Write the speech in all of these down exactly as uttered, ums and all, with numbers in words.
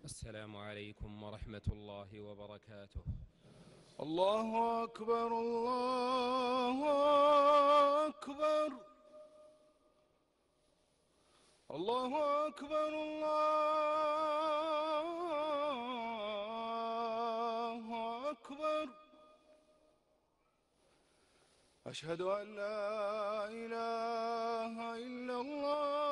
السلام عليكم ورحمة الله وبركاته. الله أكبر الله أكبر الله أكبر الله أكبر أشهد أن لا إله إلا الله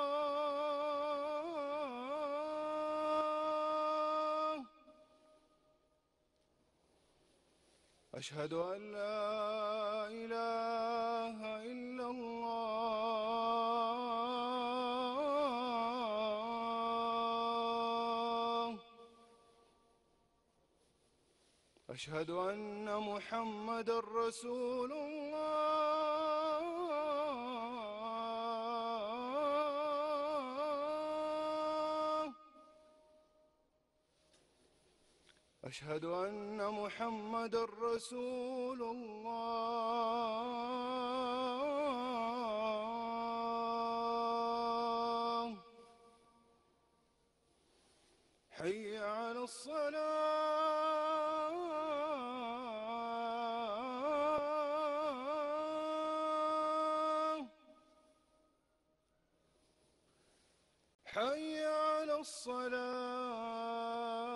أشهد أن لا إله إلا الله أشهد أن محمد رسول الله أشهد أن محمد رسول الله حي على الصلاة حي على الصلاة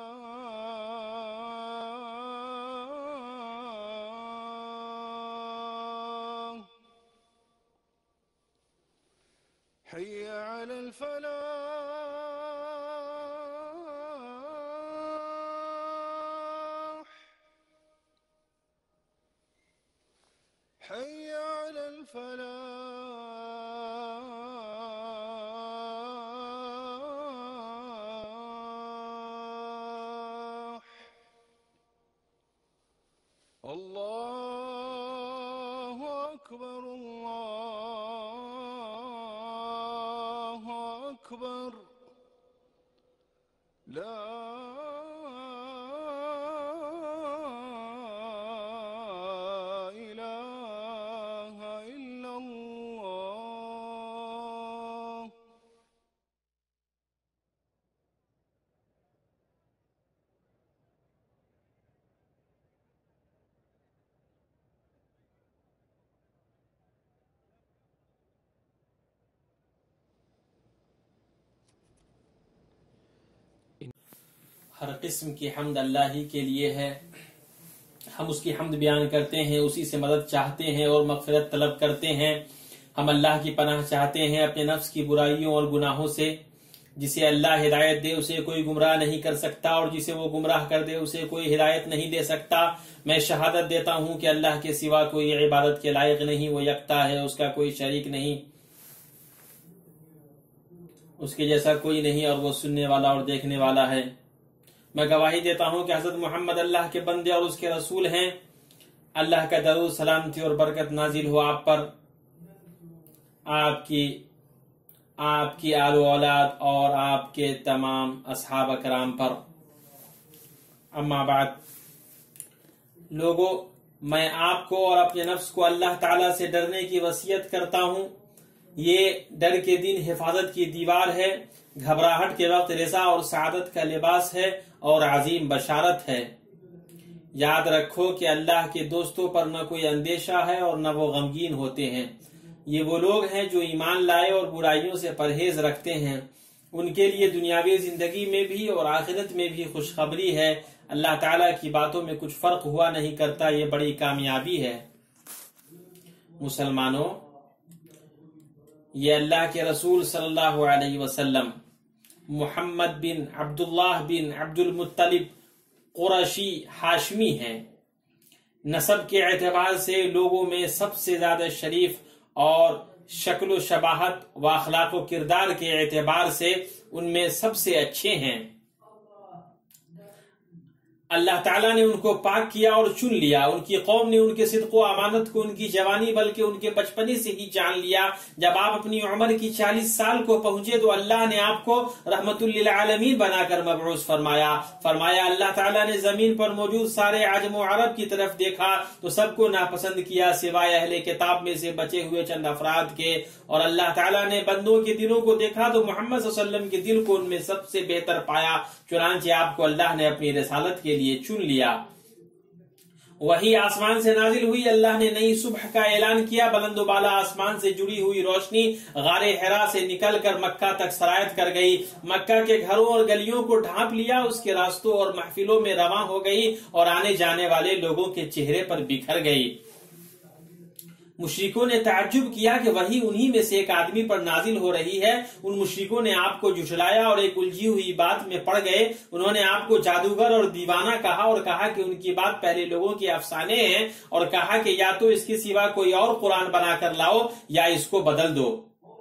حي على الفلاح حي على الفلاح الله أكبر الله أكبر لا إله إلا الله. ہر قسم کی حمد اللہ ہی کے لیے ہے. ہم اس کی حمد بیان کرتے ہیں، اسی سے مدد چاہتے ہیں اور مغفرت طلب کرتے ہیں. ہم اللہ کی پناہ چاہتے ہیں اپنے نفس کی برائیوں اور گناہوں سے. جسے اللہ ہدایت دے اسے کوئی گمراہ نہیں کر سکتا، اور جسے وہ گمراہ کر دے اسے کوئی ہدایت نہیں دے سکتا. میں شہادت دیتا ہوں کہ اللہ کے سوا کوئی عبادت کے لائق نہیں، وہ یکتا ہے، اس کا کوئی شریک نہیں، اس کے جیسا کوئی نہیں، اور وہ سننے والا اور دیکھنے والا ہے. میں گواہی دیتا ہوں کہ حضرت محمد اللہ کے بندے اور اس کے رسول ہیں. اللہ کا درود سلامتی اور برکت نازل ہو آپ پر، آپ کی آپ کی آل و اولاد اور آپ کے تمام اصحاب کرام پر. اما بعد، لوگوں، میں آپ کو اور اپنے نفس کو اللہ تعالی سے ڈرنے کی وصیت کرتا ہوں. یہ ڈر کے دن حفاظت کی دیوار ہے، گھبراہٹ کے وقت رضا اور سعادت کا لباس ہے اور عظیم بشارت ہے. یاد رکھو کہ اللہ کے دوستوں پر نہ کوئی اندیشہ ہے اور نہ وہ غمگین ہوتے ہیں. یہ وہ لوگ ہیں جو ایمان لائے اور برائیوں سے پرہیز رکھتے ہیں. ان کے لیے دنیاوی زندگی میں بھی اور آخرت میں بھی خوشخبری ہے. اللہ تعالیٰ کی باتوں میں کچھ فرق ہوا نہیں کرتا، یہ بڑی کامیابی ہے. مسلمانوں، یہ اللہ کے رسول صلی اللہ علیہ وسلم محمد بن عبداللہ بن عبد المطلب قرشی ہاشمی ہیں. نسب کے اعتبار سے لوگوں میں سب سے زیادہ شریف اور شکل و شباہت و اخلاق و کردار کے اعتبار سے ان میں سب سے اچھے ہیں. اللہ تعالیٰ نے ان کو پاک کیا اور چن لیا. ان کی قوم نے ان کے صدق و امانت کو ان کی جوانی بلکہ ان کے بچپنے سے ہی جان لیا. جب آپ اپنی عمر کی چالیس سال کو پہنچے تو اللہ نے آپ کو رحمت للعالمین بنا کر مبعوث فرمایا. فرمایا اللہ تعالیٰ نے زمین پر موجود سارے عجم و عرب کی طرف دیکھا تو سب کو ناپسند کیا سوائے اہل کتاب میں سے بچے ہوئے چند افراد کے. اور اللہ تعالیٰ نے بندوں کے دلوں کو دیکھا تو محمد صلی اللہ علیہ وسلم کے دل کو ان میں سب سے بہتر پایا. چنانچہ آپ کو اللہ نے اپنی رسالت کے لیے چن لیا. وہی آسمان سے نازل ہوئی. اللہ نے نئی صبح کا اعلان کیا. بلند و بالا آسمان سے جڑی ہوئی روشنی غار حرا سے نکل کر مکہ تک سرایت کر گئی. مکہ کے گھروں اور گلیوں کو ڈھانپ لیا. اس کے راستوں اور محفلوں میں رواں ہو گئی اور آنے جانے والے لوگوں کے چہرے پر بکھر گئی. مشرکوں نے تعجب کیا کہ وہی انہی میں سے ایک آدمی پر نازل ہو رہی ہے. ان مشرکوں نے آپ کو جھٹلایا اور ایک الجھی ہوئی بات میں پڑ گئے. انہوں نے آپ کو جادوگر اور دیوانہ کہا اور کہا کہ ان کی بات پہلے لوگوں کے افسانے ہیں اور کہا کہ یا تو اس کے سوا کوئی اور قرآن بنا کر لاؤ یا اس کو بدل دو.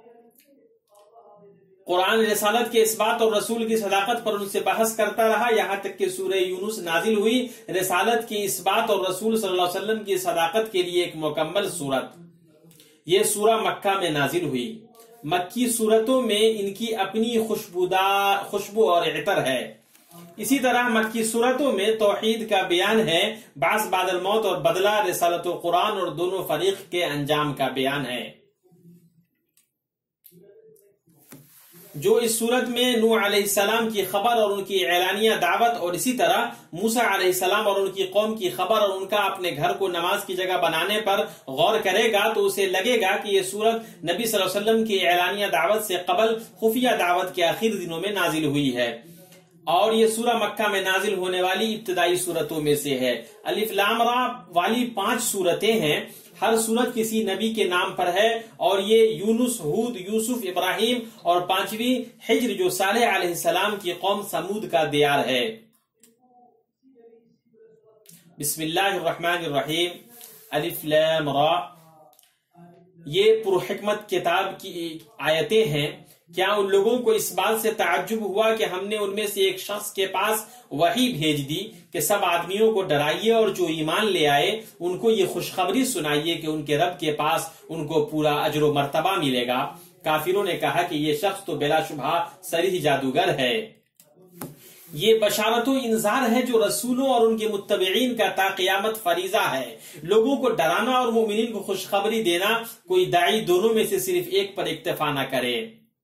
قرآن رسالت کے اس بات اور رسول کی صداقت پر ان سے بحث کرتا رہا یہاں تک کہ سورہ یونس نازل ہوئی. رسالت کی اس بات اور رسول صلی اللہ علیہ وسلم کی صداقت کے لیے ایک مکمل سورت. یہ سورہ مکہ میں نازل ہوئی. مکی سورتوں میں ان کی اپنی خوشبودار خوشبو اور عطر ہے. اسی طرح مکی سورتوں میں توحید کا بیان ہے. بعث بعد الموت اور بدلہ رسالت و قرآن اور دونوں فریق کے انجام کا بیان ہے. جو اس صورت میں نوح علیہ السلام کی خبر اور ان کی اعلانیہ دعوت اور اسی طرح موسیٰ علیہ السلام اور ان کی قوم کی خبر اور ان کا اپنے گھر کو نماز کی جگہ بنانے پر غور کرے گا تو اسے لگے گا کہ یہ صورت نبی صلی اللہ علیہ وسلم کی اعلانیہ دعوت سے قبل خفیہ دعوت کے آخر دنوں میں نازل ہوئی ہے. اور یہ سورہ مکہ میں نازل ہونے والی ابتدائی صورتوں میں سے ہے. الف لام را والی پانچ صورتیں ہیں. ہر صورت کسی نبی کے نام پر ہے اور یہ یونس، ہود، یوسف، ابراہیم اور پانچویں ہجر جو صالح علیہ السلام کی قوم سمود کا دیار ہے. بسم اللہ الرحمن الرحیم. الف لام را. یہ پرحکمت کتاب کی آیتیں ہیں. کیا ان لوگوں کو اس بات سے تعجب ہوا کہ ہم نے ان میں سے ایک شخص کے پاس وحی بھیج دی کہ سب آدمیوں کو ڈرائیے اور جو ایمان لے آئے ان کو یہ خوشخبری سنائیے کہ ان کے رب کے پاس ان کو پورا اجر و مرتبہ ملے گا. کافروں نے کہا کہ یہ شخص تو بلا شبہ صریح جادوگر ہے. یہ بشارت و انذار ہے جو رسولوں اور ان کے متبعین کا تا قیامت فریضہ ہے. لوگوں کو ڈرانا اور مومنین کو خوشخبری دینا. کوئی داعی دونوں میں سے صرف ایک پر اکتفا نہ کرے.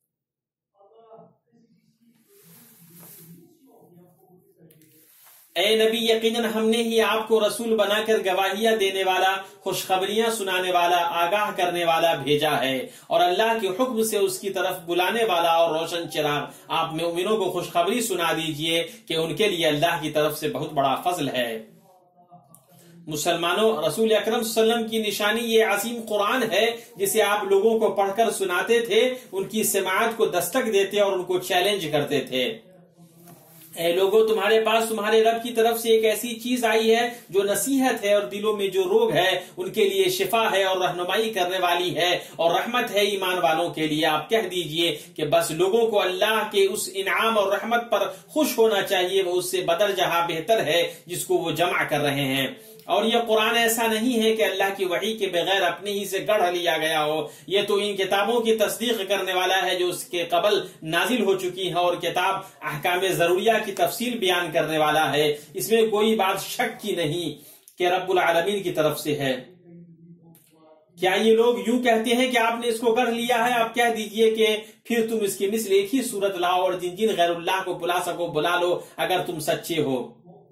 اے نبی یقیناً ہم نے ہی آپ کو رسول بنا کر گواہیاں دینے والا، خوشخبریاں سنانے والا، آگاہ کرنے والا بھیجا ہے اور اللہ کے حکم سے اس کی طرف بلانے والا اور روشن چراغ. آپ مومنوں کو خوشخبری سنا دیجئے کہ ان کے لیے اللہ کی طرف سے بہت بڑا فضل ہے. مسلمانوں، رسول اکرم صلی اللہ علیہ وسلم کی نشانی یہ عظیم قرآن ہے جسے آپ لوگوں کو پڑھ کر سناتے تھے، ان کی سماعت کو دستک دیتے اور ان کو چیلنج کرتے تھے. اے لوگوں، تمہارے پاس تمہارے رب کی طرف سے ایک ایسی چیز آئی ہے جو نصیحت ہے اور دلوں میں جو روگ ہے ان کے لیے شفا ہے اور رہنمائی کرنے والی ہے اور رحمت ہے ایمان والوں کے لیے. آپ کہہ دیجئے کہ بس لوگوں کو اللہ کے اس انعام اور رحمت پر خوش ہونا چاہیے، وہ اس سے بدر جہاں بہتر ہے جس کو وہ جمع کر رہے ہیں. اور یہ قرآن ایسا نہیں ہے کہ اللہ کی وحی کے بغیر اپنے ہی سے گڑھ لیا گیا ہو. یہ تو ان کتابوں کی تصدیق کرنے والا ہے جو اس کے قبل نازل ہو چکی ہے اور کتاب احکام ضروریہ کی تفصیل بیان کرنے والا ہے. اس میں کوئی بات شک کی نہیں کہ رب العالمین کی طرف سے ہے. کیا یہ لوگ یوں کہتے ہیں کہ آپ نے اس کو گڑھ لیا ہے؟ آپ کہہ دیجئے کہ پھر تم اس کی مثل ایک ہی صورت لاؤ اور جن جن غیر اللہ کو بلا سکو بلا لو اگر تم سچے ہو.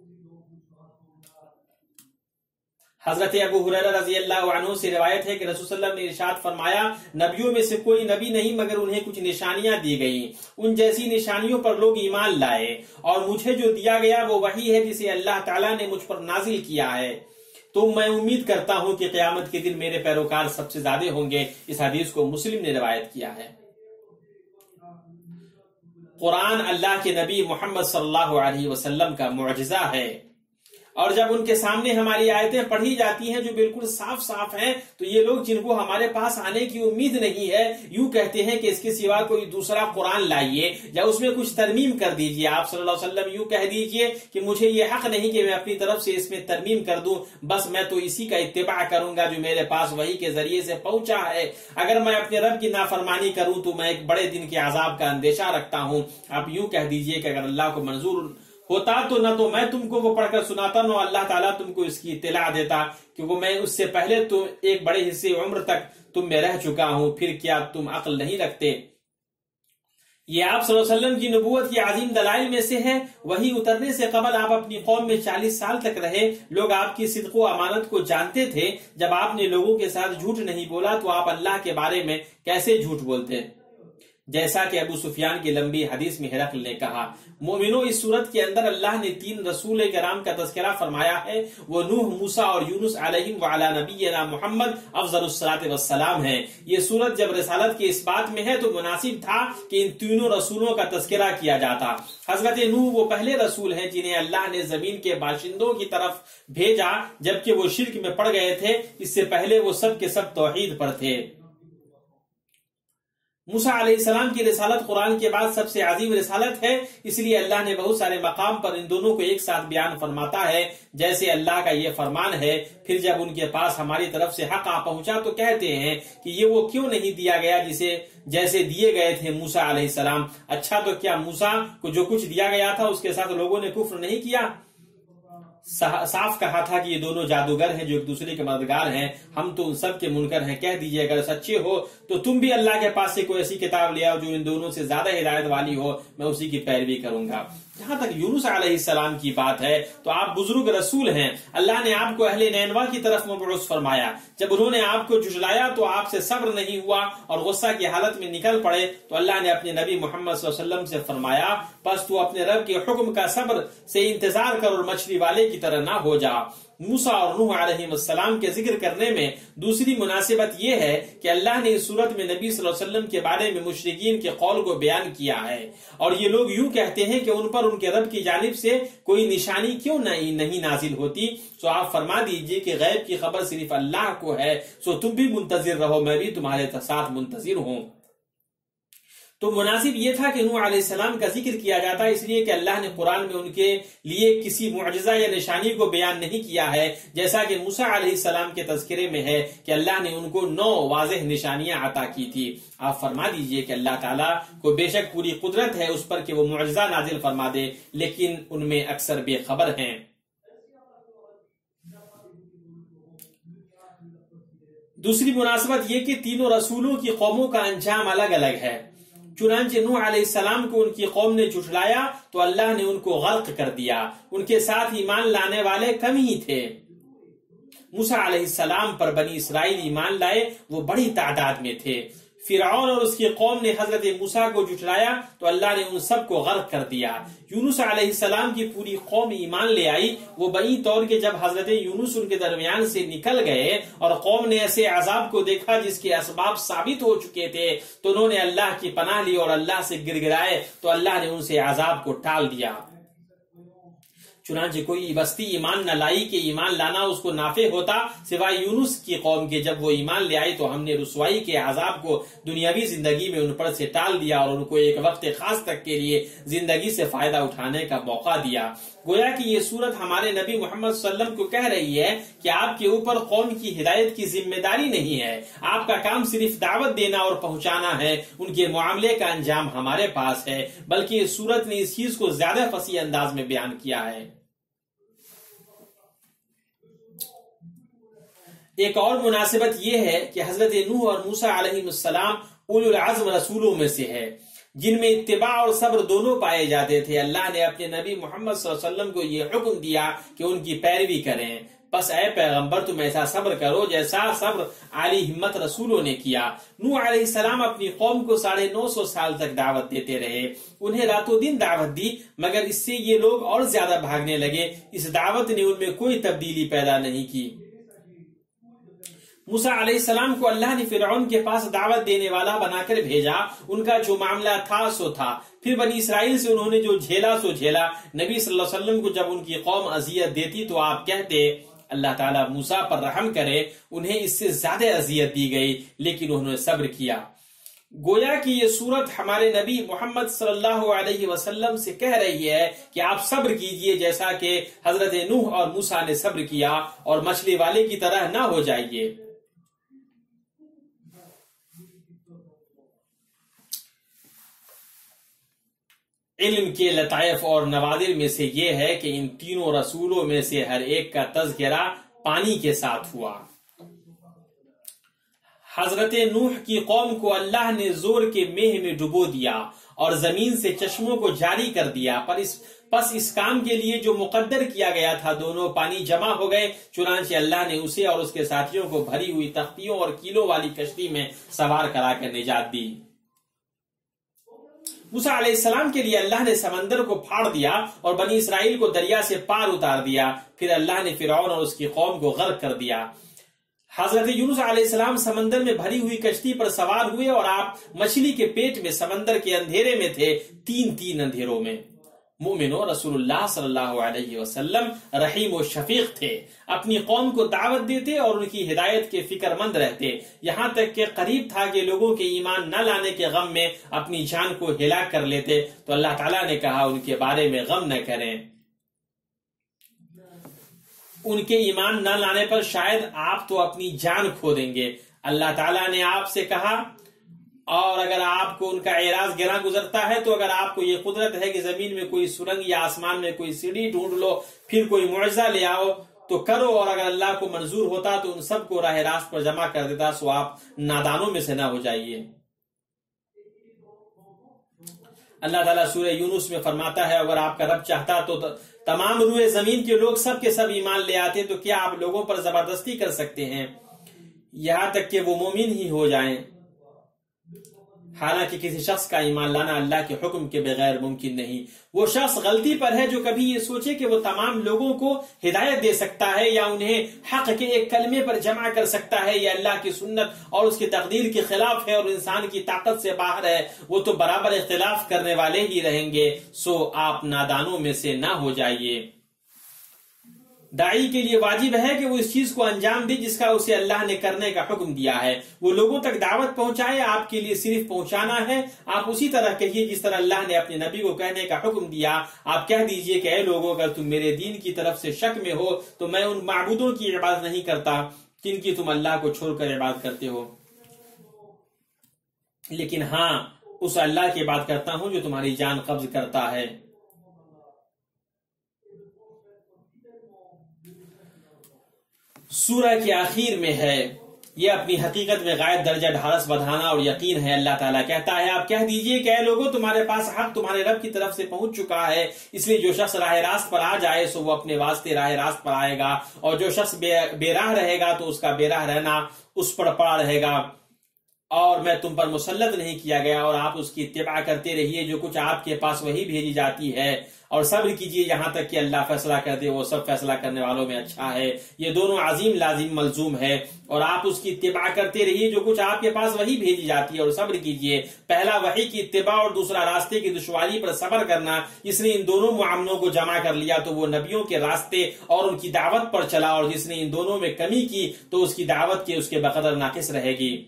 حضرت ابو ہریرہ رضی اللہ عنہ سے روایت ہے کہ رسول صلی اللہ علیہ وسلم نے ارشاد فرمایا، نبیوں میں سے کوئی نبی نہیں مگر انہیں کچھ نشانیاں دی گئیں، ان جیسی نشانیوں پر لوگ ایمان لائے، اور مجھے جو دیا گیا وہ وحی ہے جسے اللہ تعالیٰ نے مجھ پر نازل کیا ہے. تو میں امید کرتا ہوں کہ قیامت کے دن میرے پیروکار سب سے زیادہ ہوں گے. اس حدیث کو مسلم نے روایت کیا ہے. قرآن اللہ کے نبی محمد صلی اللہ علیہ وسلم کا معجزہ ہے اور جب ان کے سامنے ہماری آیتیں پڑھی جاتی ہیں جو بالکل صاف صاف ہیں تو یہ لوگ جن کو ہمارے پاس آنے کی امید نہیں ہے یوں کہتے ہیں کہ اس کے سوا کوئی دوسرا قرآن لائیے یا اس میں کچھ ترمیم کر دیجئے. آپ صلی اللہ علیہ وسلم یوں کہہ دیجئے کہ مجھے یہ حق نہیں کہ میں اپنی طرف سے اس میں ترمیم کر دوں, بس میں تو اسی کا اتباع کروں گا جو میرے پاس وحی کے ذریعے سے پہنچا ہے. اگر میں اپنے رب کی نافرمانی کروں تو میں ایک بڑے دن کے عذاب کا اندیشہ رکھتا ہوں. آپ یوں کہہ دیجئے کہ اگر اللہ کو منظور ہوتا تو نہ تو میں تم کو وہ پڑھ کر سناتا, نہ اللہ تعالیٰ تم کو اس کی اطلاع دیتا, کیونکہ میں اس سے پہلے تو ایک بڑے حصے عمر تک تم میں رہ چکا ہوں. پھر کیا تم عقل نہیں رکھتے؟ یہ آپ صلی اللہ علیہ وسلم کی نبوت کی عظیم دلائل میں سے ہے. وہی اترنے سے قبل آپ اپنی قوم میں چالیس سال تک رہے. لوگ آپ کی صدق و امانت کو جانتے تھے. جب آپ نے لوگوں کے ساتھ جھوٹ نہیں بولا تو آپ اللہ کے بارے میں کیسے جھوٹ بولتے؟ جیسا کہ ابو سفیان کی لمبی حدیث میں ہرقل نے کہا. مومنوں, اس صورت کے اندر اللہ نے تین رسول کرام کا تذکرہ فرمایا ہے. وہ نوح, موسیٰ اور یونس علیہم وعلی نبینا محمد افضل الصلاۃ والسلام ہیں. یہ صورت جب رسالت کے اس بات میں ہے تو مناسب تھا کہ ان تینوں رسولوں کا تذکرہ کیا جاتا. حضرت نوح وہ پہلے رسول ہیں جنہیں اللہ نے زمین کے باشندوں کی طرف بھیجا جبکہ وہ شرک میں پڑ گئے تھے. اس سے پہلے وہ سب کے سب توحید پر تھے. موسیٰ علیہ السلام کی رسالت قرآن کے بعد سب سے عظیم رسالت ہے, اس لیے اللہ نے بہت سارے مقام پر ان دونوں کو ایک ساتھ بیان فرماتا ہے. جیسے اللہ کا یہ فرمان ہے, پھر جب ان کے پاس ہماری طرف سے حق آ پہنچا تو کہتے ہیں کہ یہ وہ کیوں نہیں دیا گیا جسے جیسے دیے گئے تھے موسیٰ علیہ السلام. اچھا تو کیا موسیٰ کو جو کچھ دیا گیا تھا اس کے ساتھ لوگوں نے کفر نہیں کیا؟ صاف کہا تھا کہ یہ دونوں جادوگر ہیں جو ایک دوسرے کے مددگار ہیں. ہم تو ان سب کے منکر ہیں. کہہ دیجئے اگر سچے ہو تو تم بھی اللہ کے پاس سے کوئی ایسی کتاب لے آؤ جو ان دونوں سے زیادہ ہدایت والی ہو, میں اسی کی پیروی کروں گا. جہاں تک یونس علیہ السلام کی بات ہے تو آپ بزرگ رسول ہیں. اللہ نے آپ کو اہل نینوا کی طرف مبعوث فرمایا. جب انہوں نے آپ کو جھٹلایا تو آپ سے صبر نہیں ہوا اور غصہ کی حالت میں نکل پڑے تو اللہ نے اپنے نبی محمد صلی اللہ علیہ وسلم سے فرمایا, بس تو اپنے رب کے حکم کا صبر سے انتظار کر اور مچھلی والے کی طرح نہ ہو جا. موسیٰ اور نوح علیہ السلام کے ذکر کرنے میں دوسری مناسبت یہ ہے کہ اللہ نے اس صورت میں نبی صلی اللہ علیہ وسلم کے بارے میں مشرکین کے قول کو بیان کیا ہے. اور یہ لوگ یوں کہتے ہیں کہ ان پر ان کے رب کی جانب سے کوئی نشانی کیوں نہیں نہیں نازل ہوتی. سو آپ فرما دیجئے کہ غیب کی خبر صرف اللہ کو ہے, سو تم بھی منتظر رہو, میں بھی تمہارے ساتھ منتظر ہوں. تو مناسب یہ تھا کہ نوح علیہ السلام کا ذکر کیا جاتا, اس لیے کہ اللہ نے قرآن میں ان کے لیے کسی معجزہ یا نشانی کو بیان نہیں کیا ہے, جیسا کہ موسیٰ علیہ السلام کے تذکرے میں ہے کہ اللہ نے ان کو نو واضح نشانیاں عطا کی تھی. آپ فرما دیجئے کہ اللہ تعالیٰ کو بے شک پوری قدرت ہے اس پر کہ وہ معجزہ نازل فرما دے, لیکن ان میں اکثر بے خبر ہیں. دوسری مناسبت یہ کہ تینوں رسولوں کی قوموں کا انجام الگ الگ ہے. چنانچہ نوح علیہ السلام کو ان کی قوم نے جھٹلایا تو اللہ نے ان کو غرق کر دیا. ان کے ساتھ ایمان لانے والے کم ہی تھے. موسیٰ علیہ السلام پر بنی اسرائیل ایمان لائے, وہ بڑی تعداد میں تھے. فرعون اور اس کی قوم نے حضرت موسیٰ کو جھٹلایا تو اللہ نے ان سب کو غرق کر دیا. یونس علیہ السلام کی پوری قوم ایمان لے آئی. وہ بئی طور کے جب حضرت یونس ان کے درمیان سے نکل گئے اور قوم نے ایسے عذاب کو دیکھا جس کے اسباب ثابت ہو چکے تھے تو انہوں نے اللہ کی پناہ لی اور اللہ سے گر گرائے تو اللہ نے ان سے عذاب کو ٹال دیا. چنانچہ کوئی بستی ایمان نہ لائی کہ ایمان لانا اس کو نافع ہوتا سوائے یونس کی قوم کے. جب وہ ایمان لے آئی تو ہم نے رسوائی کے عذاب کو دنیاوی زندگی میں ان پر سے ٹال دیا اور ان کو ایک وقت خاص تک کے لیے زندگی سے فائدہ اٹھانے کا موقع دیا. گویا کہ یہ صورت ہمارے نبی محمد صلی اللہ علیہ وسلم کو کہہ رہی ہے کہ آپ کے اوپر قوم کی ہدایت کی ذمہ داری نہیں ہے. آپ کا کام صرف دعوت دینا اور پہنچانا ہے. ان کے معاملے کا انجام ہمارے پاس ہے. بلکہ اس صورت نے اس چیز کو زیادہ فصیح انداز میں بیان کیا ہے. ایک اور مناسبت یہ ہے کہ حضرت نوح اور موسیٰ علیہ السلام اولو العزم رسولوں میں سے ہے جن میں اتباع اور صبر دونوں پائے جاتے تھے. اللہ نے اپنے نبی محمد صلی اللہ علیہ وسلم کو یہ حکم دیا کہ ان کی پیروی کریں. بس اے پیغمبر تم ایسا صبر کرو جیسا صبر عالی ہمت رسولوں نے کیا. نوح علیہ السلام اپنی قوم کو ساڑھے نو سو سال تک دعوت دیتے رہے. انہیں راتوں دن دعوت دی مگر اس سے یہ لوگ اور زیادہ بھاگنے لگے. اس دعوت نے ان میں کوئی تبدیلی پیدا نہیں کی. موسیٰ علیہ السلام کو اللہ نے فرعون کے پاس دعوت دینے والا بنا کر بھیجا، ان کا جو معاملہ تھا سو تھا، پھر بنی اسرائیل سے انہوں نے جو جھیلا سو جھیلا۔ نبی صلی اللہ علیہ وسلم کو جب ان کی قوم اذیت دیتی تو آپ کہتے اللہ تعالیٰ موسیٰ پر رحم کرے، انہیں اس سے زیادہ اذیت دی گئی لیکن انہوں نے صبر کیا۔ گویا کہ یہ سورت ہمارے نبی محمد صلی اللہ علیہ وسلم سے کہہ رہی ہے کہ آپ صبر کیجئے جیسا کہ حضرت نوح اور موسیٰ نے صبر کیا، اور مچھلی والے کی طرح نہ ہو جائیے۔ علم کے لطائف اور نوادر میں سے یہ ہے کہ ان تینوں رسولوں میں سے ہر ایک کا تذکرہ پانی کے ساتھ ہوا۔ حضرت نوح کی قوم کو اللہ نے زور کے میہ میں ڈبو دیا اور زمین سے چشموں کو جاری کر دیا، پر اس پس اس کام کے لیے جو مقدر کیا گیا تھا دونوں پانی جمع ہو گئے، چنانچہ اللہ نے اسے اور اس کے ساتھیوں کو بھری ہوئی تختیوں اور کیلوں والی کشتی میں سوار کرا کر نجات دی۔ موسیٰ علیہ السلام کے لیے اللہ نے سمندر کو پھاڑ دیا اور بنی اسرائیل کو دریا سے پار اتار دیا، پھر اللہ نے فرعون اور اس کی قوم کو غرق کر دیا۔ حضرت یونس علیہ السلام سمندر میں بھری ہوئی کشتی پر سوار ہوئے اور آپ مچھلی کے پیٹ میں سمندر کے اندھیرے میں تھے، تین تین اندھیروں میں۔ مومنو، رسول اللہ صلی اللہ علیہ وسلم رحیم و شفیق تھے، اپنی قوم کو دعوت دیتے اور ان کی ہدایت کے فکر مند رہتے، یہاں تک کہ قریب تھا کہ لوگوں کے ایمان نہ لانے کے غم میں اپنی جان کو ہلاک کر لیتے، تو اللہ تعالیٰ نے کہا ان کے بارے میں غم نہ کریں، ان کے ایمان نہ لانے پر شاید آپ تو اپنی جان کھو دیں گے۔ اللہ تعالیٰ نے آپ سے کہا، اور اگر آپ کو ان کا اعراض گراں گزرتا ہے تو اگر آپ کو یہ قدرت ہے کہ زمین میں کوئی سرنگ یا آسمان میں کوئی سیڑھی ڈھونڈ لو، پھر کوئی معجزہ لے آؤ تو کرو، اور اگر اللہ کو منظور ہوتا تو ان سب کو راہ راست پر جمع کر دیتا، سو آپ نادانوں میں سے نہ ہو جائیے۔ اللہ تعالیٰ سورہ یونس میں فرماتا ہے اگر آپ کا رب چاہتا تو تمام روئے زمین کے لوگ سب کے سب ایمان لے آتے، تو کیا آپ لوگوں پر زبردستی کر سکتے ہیں یہاں تک کہ وہ مومن ہی ہو جائیں؟ حالانکہ کسی شخص کا ایمان لانا اللہ کے حکم کے بغیر ممکن نہیں۔ وہ شخص غلطی پر ہے جو کبھی یہ سوچے کہ وہ تمام لوگوں کو ہدایت دے سکتا ہے یا انہیں حق کے ایک کلمے پر جمع کر سکتا ہے، یا اللہ کی سنت اور اس کی تقدیر کے خلاف ہے اور انسان کی طاقت سے باہر ہے، وہ تو برابر اختلاف کرنے والے ہی رہیں گے، سو آپ نادانوں میں سے نہ ہو جائیے۔ داعی کے لیے واجب ہے کہ وہ اس چیز کو انجام دے جس کا اسے اللہ نے کرنے کا حکم دیا ہے، وہ لوگوں تک دعوت پہنچائے، آپ کے لیے صرف پہنچانا ہے۔ آپ اسی طرح کہیے جس طرح اللہ نے اپنے نبی کو کہنے کا حکم دیا، آپ کہہ دیجئے کہ اے لوگوں اگر تم میرے دین کی طرف سے شک میں ہو تو میں ان معبودوں کی عبادت نہیں کرتا جن کی تم اللہ کو چھوڑ کر عبادت کرتے ہو، لیکن ہاں اس اللہ کی عبادت کرتا ہوں جو تمہاری جان قبض کرتا ہے۔ سورہ کے آخر میں ہے، یہ اپنی حقیقت میں غائب درجہ ڈھارس بڑھانا اور یقین ہے۔ اللہ تعالیٰ کہتا ہے آپ کہہ دیجئے کہ اے لوگوں تمہارے پاس حق تمہارے رب کی طرف سے پہنچ چکا ہے، اس لیے جو شخص راہ راست پر آ جائے سو وہ اپنے واسطے راہ راست پر آئے گا، اور جو شخص بے راہ رہے گا تو اس کا بے راہ رہنا اس پر پڑا رہے گا، اور میں تم پر مسلط نہیں کیا گیا، اور آپ اس کی اتباع کرتے رہیے، جو کچھ آپ کے پاس وہی بھیجی جاتی ہے، اور صبر کیجئے یہاں تک کہ اللہ فیصلہ کر دے، وہ سب فیصلہ کرنے والوں میں اچھا ہے۔ یہ دونوں عظیم لازم ملزوم ہے، اور آپ اس کی اتباع کرتے رہیے جو کچھ آپ کے پاس وہی بھیجی جاتی ہے، اور صبر کیجئے۔ پہلا وحی کی اتباع اور دوسرا راستے کی دشواری پر صبر کرنا، جس نے ان دونوں معاملوں کو جمع کر لیا تو وہ نبیوں کے راستے اور ان کی دعوت پر چلا، اور جس نے ان دونوں میں کمی کی تو اس کی دعوت کے اس کے بقدر ناقص رہے گی۔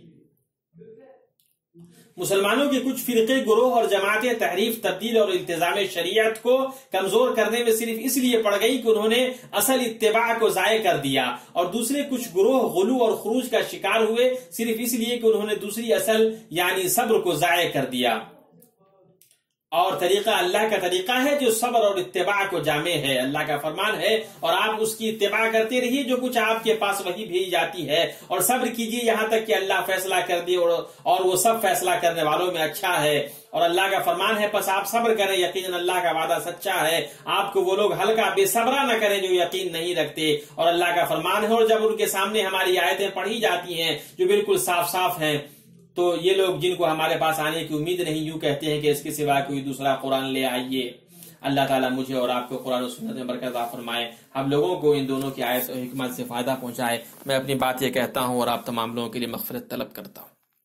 مسلمانوں کے کچھ فرقے، گروہ اور جماعتیں تحریف، تبدیل اور التزام شریعت کو کمزور کرنے میں صرف اس لیے پڑ گئی کہ انہوں نے اصل اتباع کو ضائع کر دیا، اور دوسرے کچھ گروہ غلو اور خروج کا شکار ہوئے صرف اس لیے کہ انہوں نے دوسری اصل یعنی صبر کو ضائع کر دیا۔ اور طریقہ اللہ کا طریقہ ہے جو صبر اور اتباع کو جامع ہے۔ اللہ کا فرمان ہے اور آپ اس کی اتباع کرتے رہیے جو کچھ آپ کے پاس وہی بھیجی جاتی ہے، اور صبر کیجیے یہاں تک کہ اللہ فیصلہ کر دے، اور وہ سب فیصلہ کرنے والوں میں اچھا ہے۔ اور اللہ کا فرمان ہے پس آپ صبر کریں، یقیناً اللہ کا وعدہ سچا ہے۔ آپ کو وہ لوگ ہلکا بے صبرا نہ کریں جو یقین نہیں رکھتے۔ اور اللہ کا فرمان ہے اور جب ان کے سامنے ہماری آیتیں پڑھی جاتی ہیں جو بالکل صاف صاف ہیں تو یہ لوگ جن کو ہمارے پاس آنے کی امید نہیں یوں کہتے ہیں کہ اس کے سوا کوئی دوسرا قرآن لے آئیے۔ اللہ تعالیٰ مجھے اور آپ کو قرآن و سنت میں برکت عطا فرمائے، ہم لوگوں کو ان دونوں کی آیت و حکمت سے فائدہ پہنچائے۔ میں اپنی بات یہ کہتا ہوں اور آپ تمام لوگوں کے لیے مغفرت طلب کرتا ہوں۔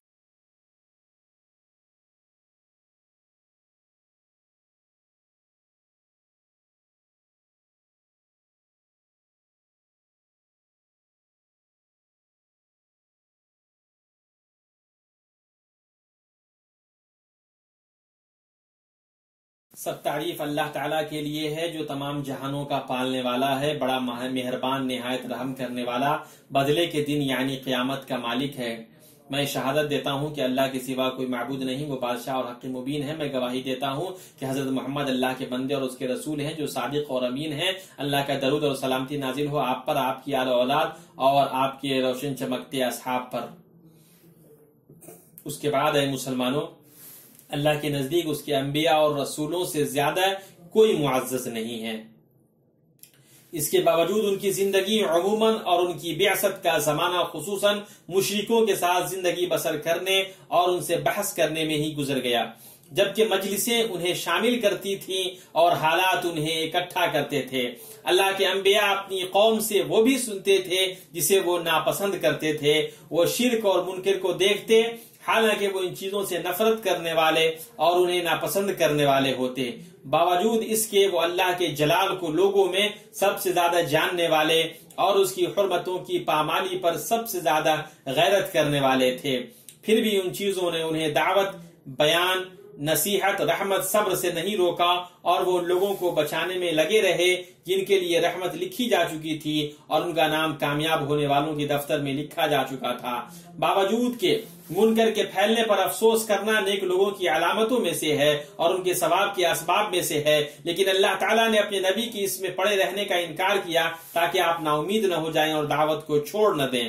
سب تعریف اللہ تعالیٰ کے لیے ہے جو تمام جہانوں کا پالنے والا ہے، بڑا مہربان، نہایت رحم کرنے والا، بدلے کے دن یعنی قیامت کا مالک ہے۔ میں شہادت دیتا ہوں کہ اللہ کے سوا کوئی معبود نہیں، وہ بادشاہ اور حق مبین ہے۔ میں گواہی دیتا ہوں کہ حضرت محمد اللہ کے بندے اور اس کے رسول ہیں جو صادق اور امین ہیں۔ اللہ کا درود اور سلامتی نازل ہو آپ پر، آپ کی آل و اولاد اور آپ کے روشن چمکتے اصحاب پر۔ اس کے بعد اے مسلمانوں، اللہ کے نزدیک اس کے انبیاء اور رسولوں سے زیادہ کوئی معزز نہیں ہے۔ اس کے باوجود ان کی زندگی عموماً اور ان کی بعثت کا زمانہ خصوصاً مشرکوں کے ساتھ زندگی بسر کرنے اور ان سے بحث کرنے میں ہی گزر گیا، جبکہ مجلسیں انہیں شامل کرتی تھیں اور حالات انہیں اکٹھا کرتے تھے۔ اللہ کے انبیاء اپنی قوم سے وہ بھی سنتے تھے جسے وہ ناپسند کرتے تھے، وہ شرک اور منکر کو دیکھتے حالانکہ وہ ان چیزوں سے نفرت کرنے والے اور انہیں ناپسند کرنے والے ہوتے، باوجود اس کے وہ اللہ کے جلال کو لوگوں میں سب سے زیادہ جاننے والے اور اس کی حرمتوں کی پامالی پر سب سے زیادہ غیرت کرنے والے تھے۔ پھر بھی ان چیزوں نے انہیں دعوت، بیان، نصیحت، رحمت، صبر سے نہیں روکا اور وہ لوگوں کو بچانے میں لگے رہے جن کے لیے رحمت لکھی جا چکی تھی اور ان کا نام کامیاب ہونے والوں کے دفتر میں لکھا جا چکا تھا۔ باوجود کے منکر کے پھیلنے پر افسوس کرنا نیک لوگوں کی علامتوں میں سے ہے اور ان کے ثواب کے اسباب میں سے ہے، لیکن اللہ تعالیٰ نے اپنے نبی کی اس میں پڑے رہنے کا انکار کیا تاکہ آپ نا امید نہ ہو جائیں اور دعوت کو چھوڑ نہ دیں۔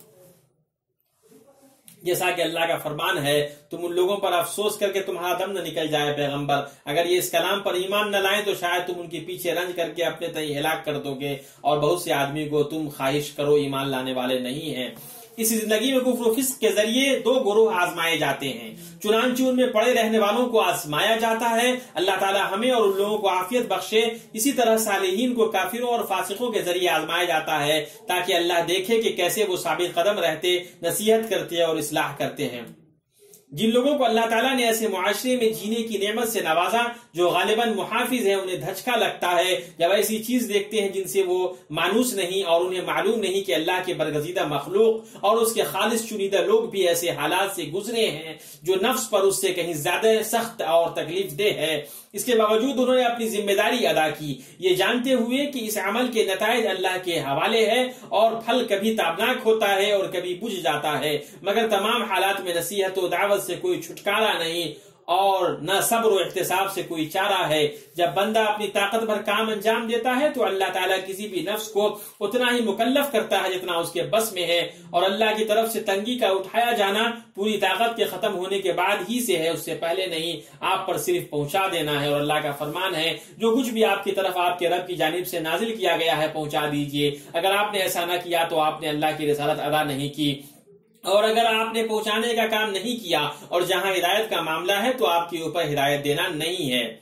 جیسا کہ اللہ کا فرمان ہے، تم ان لوگوں پر افسوس کر کے تمہارا دم نہ نکل جائے پیغمبر، اگر یہ اس کلام پر ایمان نہ لائیں تو شاید تم ان کے پیچھے رنج کر کے اپنے تئیں ہلاک کر دو گے، اور بہت سے آدمی کو تم خواہش کرو ایمان لانے والے نہیں ہیں۔ اس زندگی میں کفر و فسق کے ذریعے دو گروہ آزمائے جاتے ہیں، چنانچہ ان میں پڑے رہنے والوں کو آزمایا جاتا ہے۔ اللہ تعالیٰ ہمیں اور ان لوگوں کو عافیت بخشے۔ اسی طرح صالحین کو کافروں اور فاسقوں کے ذریعے آزمایا جاتا ہے تاکہ اللہ دیکھے کہ کیسے وہ ثابت قدم رہتے، نصیحت کرتے اور اصلاح کرتے ہیں۔ جن لوگوں کو اللہ تعالیٰ نے ایسے معاشرے میں جینے کی نعمت سے نوازا جو غالباً محافظ ہیں، انہیں دھچکا لگتا ہے جب ایسی چیز دیکھتے ہیں جن سے وہ مانوس نہیں اور انہیں معلوم نہیں کہ اللہ کے برگزیدہ مخلوق اور اس کے خالص چنیدہ لوگ بھی ایسے حالات سے گزرے ہیں جو نفس پر اس سے کہیں زیادہ سخت اور تکلیف دہ ہے۔ اس کے باوجود انہوں نے اپنی ذمہ داری ادا کی، یہ جانتے ہوئے کہ اس عمل کے نتائج اللہ کے حوالے ہے اور پھل کبھی تابناک ہوتا ہے اور کبھی بجھ جاتا ہے، مگر تمام حالات میں نصیحت و دعوت سے کوئی چھٹکارا نہیں اور نہ صبر و احتساب سے کوئی چارہ ہے۔ جب بندہ اپنی طاقت بھر کام انجام دیتا ہے تو اللہ تعالیٰ کسی بھی نفس کو اتنا ہی مکلف کرتا ہے جتنا اس کے بس میں ہے، اور اللہ کی طرف سے تنگی کا اٹھایا جانا پوری طاقت کے ختم ہونے کے بعد ہی سے ہے، اس سے پہلے نہیں۔ آپ پر صرف پہنچا دینا ہے، اور اللہ کا فرمان ہے جو کچھ بھی آپ کی طرف آپ کے رب کی جانب سے نازل کیا گیا ہے پہنچا دیجئے۔ اگر آپ نے ایسا نہ کیا تو آپ نے اللہ کی رسالت ادا نہیں کی، اور اگر آپ نے پہنچانے کا کام نہیں کیا اور جہاں ہدایت کا معاملہ ہے تو آپ کے اوپر ہدایت دینا نہیں ہے۔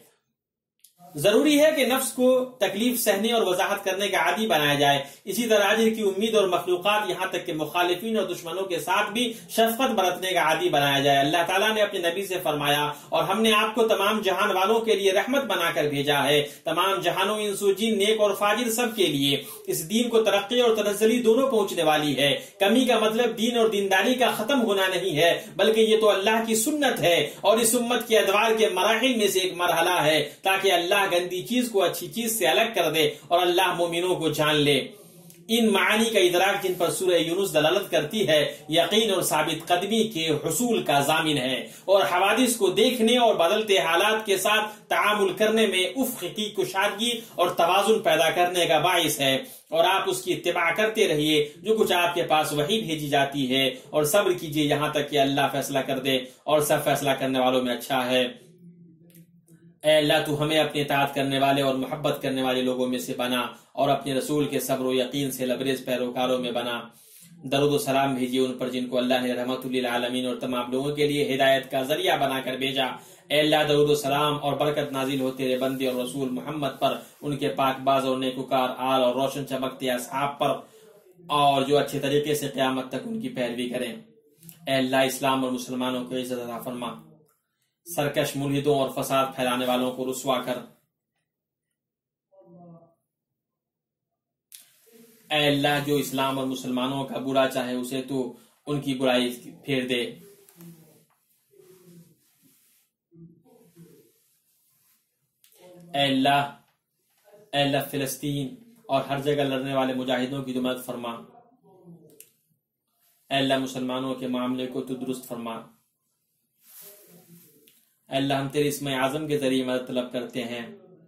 ضروری ہے کہ نفس کو تکلیف سہنے اور وضاحت کرنے کا عادی بنایا جائے، اسی طرح اجر کی امید اور مخلوقات یہاں تک کہ مخالفین اور دشمنوں کے ساتھ بھی شفقت برتنے کا عادی بنایا جائے۔ اللہ تعالیٰ نے اپنے نبی سے فرمایا، اور ہم نے آپ کو تمام جہان والوں کے لیے رحمت بنا کر بھیجا ہے، تمام جہانوں انس و جن، نیک اور فاجر سب کے لیے۔ اس دین کو ترقی اور تنزلی دونوں پہنچنے والی ہے۔ کمی کا مطلب دین اور دینداری کا ختم ہونا نہیں ہے، بلکہ یہ تو اللہ کی سنت ہے اور اس امت کے ادوار کے مراحل میں سے ایک مرحلہ ہے تاکہ اللہ گندی چیز کو اچھی چیز سے الگ کر دے اور اللہ مومنوں کو جان لے۔ ان معانی کا ادراک جن پر سورہ یونس دلالت کرتی ہے یقین اور ثابت قدمی کے حصول کا ضامن ہے، اور حوادث کو دیکھنے اور بدلتے حالات کے ساتھ تعامل کرنے میں افق کی کشادگی اور توازن پیدا کرنے کا باعث ہے۔ اور آپ اس کی اتباع کرتے رہیے جو کچھ آپ کے پاس وحی بھیجی جاتی ہے، اور صبر کیجیے یہاں تک کہ اللہ فیصلہ کر دے، اور سب فیصلہ کرنے والوں میں اچھا ہے۔ اے اللہ تو ہمیں اپنی اطاعت کرنے والے اور محبت کرنے والے لوگوں میں سے بنا، اور اپنے رسول کے صبر و یقین سے لبریز پیروکاروں میں بنا۔ درود و سلام بھیجیے ان پر جن کو اللہ نے رحمت للعالمین اور تمام لوگوں کے لیے ہدایت کا ذریعہ بنا کر بھیجا۔ اے اللہ درود و سلام اور برکت نازل ہو تیرے بندے اور رسول محمد پر، ان کے پاک باز اور نیکوکار آل اور روشن چمکتے اصحاب پر، اور جو اچھے طریقے سے قیامت تک ان کی پیروی کریں۔ اے اللہ اسلام اور مسلمانوں کو عزت عطا فرما، سرکش ملحدوں اور فساد پھیلانے والوں کو رسوا کر۔ اے اللہ جو اسلام اور مسلمانوں کا برا چاہے اسے تو ان کی برائی پھیر دے۔ اے اللہ اے اللہ فلسطین اور ہر جگہ لڑنے والے مجاہدوں کی تو مدد فرما۔ اے اللہ مسلمانوں کے معاملے کو تو درست فرما۔ اے اللہ ہم تیرے اسم اعظم کے ذریعے مدد طلب کرتے ہیں۔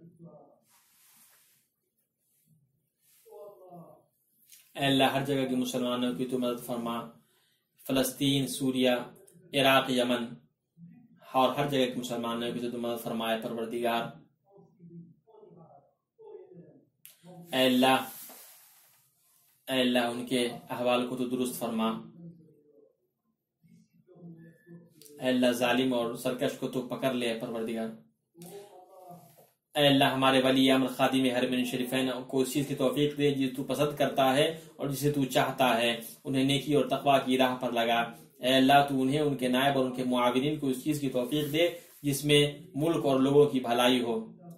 اے اللہ ہر جگہ کے مسلمانوں کی تو مدد فرما، فلسطین، سوریہ، عراق، یمن اور ہر جگہ کے مسلمانوں کی تو مدد فرمائے پروردگار۔ اے اللہ اے اللہ ان کے احوال کو تو درست فرما۔ اے اللہ ظالم اور سرکش کو تو پکڑ لے پروردگار۔ اے اللہ ہمارے ولی امر خادم حرمین شریفین کو اس چیز کی توفیق دے جسے تو پسند کرتا ہے اور جسے تو چاہتا ہے، انہیں نیکی اور تقوی کی راہ پر لگا۔ اے اللہ تو انہیں، ان کے نائب اور ان کے معاونین کو اس چیز کی توفیق دے جس میں ملک اور لوگوں کی بھلائی ہو۔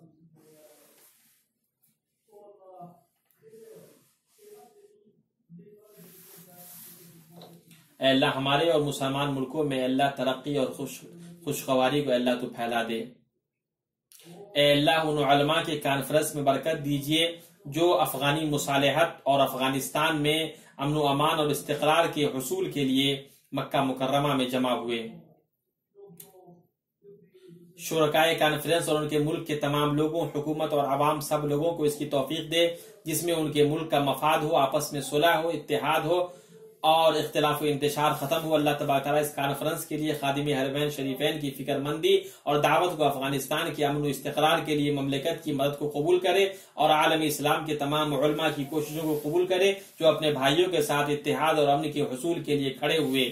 اے اللہ ہمارے اور مسلمان ملکوں میں اللہ ترقی اور خوش خوشگواری کو اللہ تو پھیلا دے۔ اے اللہ ان علماء کے کانفرنس میں برکت دیجئے جو افغانی مصالحت اور افغانستان میں امن و امان اور استقرار کے حصول کے لیے مکہ مکرمہ میں جمع ہوئے۔ شرکائے کانفرنس اور ان کے ملک کے تمام لوگوں، حکومت اور عوام سب لوگوں کو اس کی توفیق دے جس میں ان کے ملک کا مفاد ہو، آپس میں صلح ہو، اتحاد ہو اور اختلاف و انتشار ختم ہو۔ اللہ تبارک تعالیٰ اس کانفرنس کے لیے خادم حرمین شریفین کی فکر مندی اور دعوت کو افغانستان کے امن و استقرار کے لیے مملکت کی مدد کو قبول کرے اور عالم اسلام کے تمام علماء کی کوششوں کو قبول کرے جو اپنے بھائیوں کے ساتھ اتحاد اور امن کے حصول کے لیے کھڑے ہوئے۔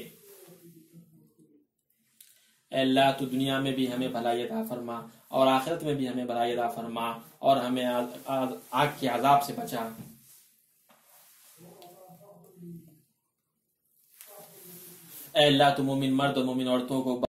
اے اللہ تو دنیا میں بھی ہمیں بھلائی عطا فرما اور آخرت میں بھی ہمیں بھلائی عطا فرما اور ہمیں آگ کے عذاب سے بچا۔ اے اللہ تو مومن مرد اور مومن عورتوں کو